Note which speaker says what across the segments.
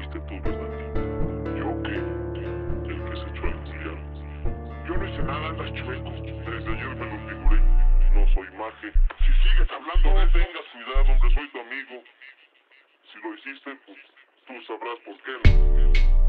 Speaker 1: fuiste tú, ¿verdad? ¿Yo qué? El que se echó al Julián. Yo no hice nada, andas chueco. Desde ayer me lo figuré. No soy maje. Si sigues hablando de él, tengas cuidado, hombre, soy tu amigo. Si lo hiciste, pues tú sabrás por qué, ¿no?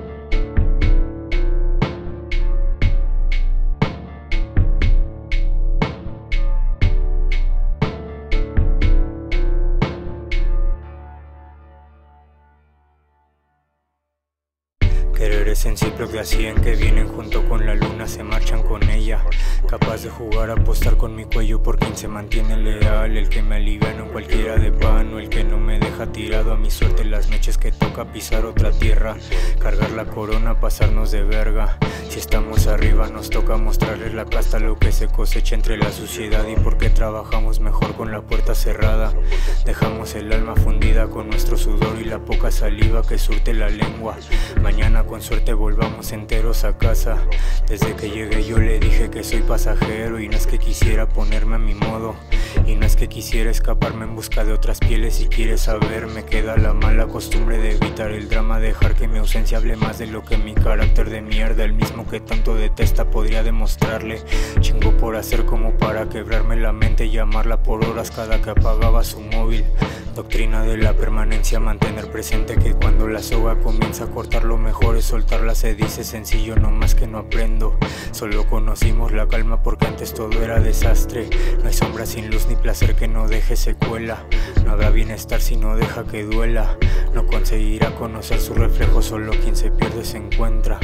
Speaker 2: Querer es en ciclos de a 100 que vienen junto con la luna, se marchan con ella. Capaz de jugar, apostar con mi cuello por quien se mantiene leal. El que me aliviana en cualquiera de vano, el que no me deja tirado a mi suerte las noches que toca pisar otra tierra. Cargar la corona, pasarnos de verga. Si estamos arriba nos toca mostrarles la casta, lo que se cosecha entre la suciedad. Y porque trabajamos mejor con la puerta cerrada. Dejamos el alma fundida con nuestro sudor y la poca saliva que surte la lengua. Mañana con suerte volvamos enteros a casa. Desde que llegué yo le dije que soy pasajero. Y no es que quisiera ponerme a mi modo, y no es que quisiera escaparme en busca de otras pieles. Si quieres saber, me queda la mala costumbre de evitar el drama, dejar que mi ausencia hable más de lo que mi carácter de mierda, el mismo que tanto detesta, podría demostrarle. Chingo por hacer como para quebrarme la mente y llamarla por horas cada que apagaba su móvil. Doctrina de la permanencia, mantener presente que cuando la soga comienza a cortar, lo mejor es soltarla. Se dice sencillo, no más que no aprendo. Solo conocimos la calma porque antes todo era desastre. No hay sombra sin luz ni placer que no deje secuela. No habrá bienestar si no deja que duela. No conseguirá conocer su reflejo, solo quien se pierde se encuentra.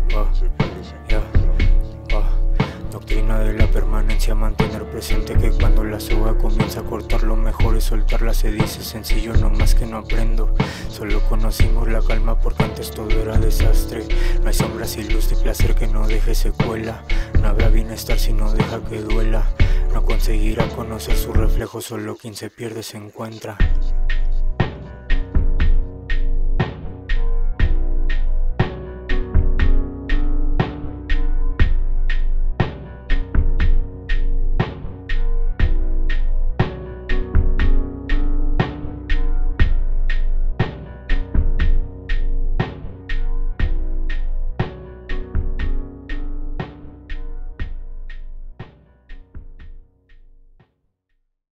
Speaker 2: Doctrina de la permanencia, mantener presente que cuando la soga comienza a cortar, lo mejor es soltarla. Se dice sencillo, no más que no aprendo. Solo conocimos la calma porque antes todo era desastre. No hay sombra sin luz ni placer que no deje secuela. No habrá bienestar si no deja que duela. No conseguirá conocer su reflejo, solo quien se pierde se encuentra.